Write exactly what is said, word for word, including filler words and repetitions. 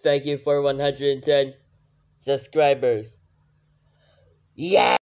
thank you for one hundred ten subscribers. Yeah!